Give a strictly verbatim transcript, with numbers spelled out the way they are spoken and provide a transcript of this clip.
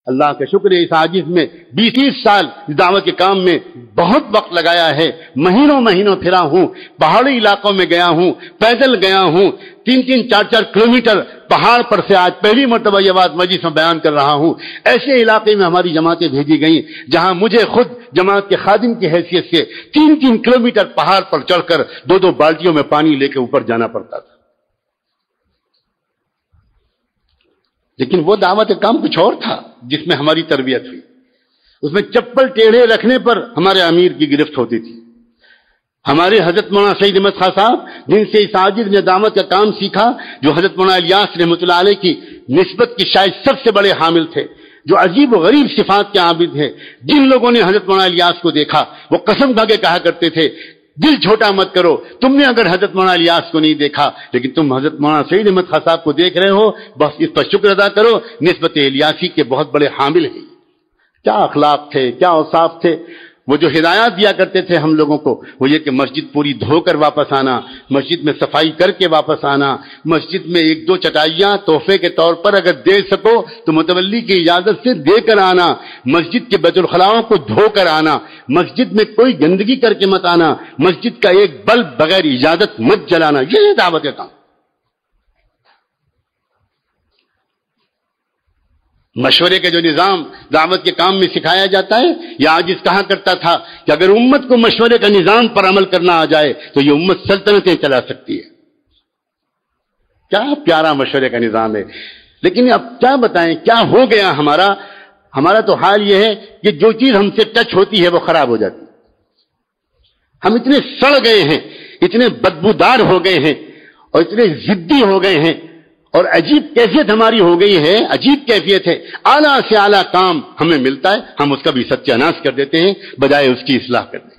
اللہ کا شکر ہے اس عاجز میں بیس تیس سال دعوت کے کام میں بہت وقت لگایا ہے، مہینوں مہینوں پھرا ہوں، پہاڑی علاقوں میں گیا ہوں، پیدل گیا ہوں، تین تین چار چار کلومیٹر پہاڑ پر سے آج پہلی مرتبہ یہ بات مجلس میں بیان کر رہا ہوں۔ ایسے علاقے میں ہماری جماعتیں بھیجی گئیں جہاں مجھے خود جماعت کے خادم کی حیثیت سے تین تین کلومیٹر پہاڑ پر چڑھ کر دو دو بالٹیوں میں پانی لے کے اوپر جانا پڑتا تھا۔ لیکن وہ دعوت کام کچھ اور تھا جس میں ہماری تربیت ہوئی۔ اس میں چپل ٹیڑھے رکھنے پر ہمارے امیر کی گرفت ہوتی تھی۔ ہمارے حضرت مولانا سعید احمد خان صاحب جن سے اس عاجز نے دعوت کا کام سیکھا، جو حضرت مولانا الیاس رحمۃ اللہ علیہ کی نسبت کی شاید سب سے بڑے حامل تھے، جو عجیب و غریب صفات کے عابد ہیں، جن لوگوں نے حضرت مولانا الیاس کو دیکھا وہ قسم کھا کے کہا کرتے تھے دل چھوٹا مت کرو، تم نے اگر حضرت مولانا الیاس کو نہیں دیکھا لیکن تم حضرت مولانا سعید احمد خان صاحب کو دیکھ رہے ہو، بس اس پر شکر ادا کرو، نسبت الیاسی کے بہت بڑے حامل ہیں۔ کیا اخلاق تھے، کیا اوصاف تھے۔ وہ جو ہدایات دیا کرتے تھے ہم لوگوں کو وہ یہ کہ مسجد پوری دھو کر واپس آنا، مسجد میں صفائی کر کے واپس آنا، مسجد میں ایک دو چٹائیاں تحفے کے طور پر اگر دے سکو تو متولی کی اجازت سے دے کر آنا، مسجد کے بیت الخلاؤں کو دھو کر آنا، مسجد میں کوئی گندگی کر کے مت آنا، مسجد کا ایک بلب بغیر اجازت مت جلانا، یہ دعوت کا مشورے کا جو نظام دعوت کے کام میں سکھایا جاتا ہے۔ یہ عاجز کہا کرتا تھا کہ اگر امت کو مشورے کا نظام پر عمل کرنا آ جائے تو یہ امت سلطنتیں چلا سکتی ہے۔ کیا پیارا مشورے کا نظام ہے۔ لیکن اب کیا بتائیں کیا ہو گیا ہمارا ہمارا تو حال یہ ہے کہ جو چیز ہم سے ٹچ ہوتی ہے وہ خراب ہو جاتی ہے۔ ہم اتنے سڑ گئے ہیں، اتنے بدبودار ہو گئے ہیں اور اتنے ضدی ہو گئے ہیں، اور عجیب کیفیت ہماری ہو گئی ہے، عجیب کیفیت ہے۔ اعلیٰ سے اعلیٰ کام ہمیں ملتا ہے، ہم اس کا بھی ستیہ ناش کر دیتے ہیں بجائے اس کی اصلاح کرنے۔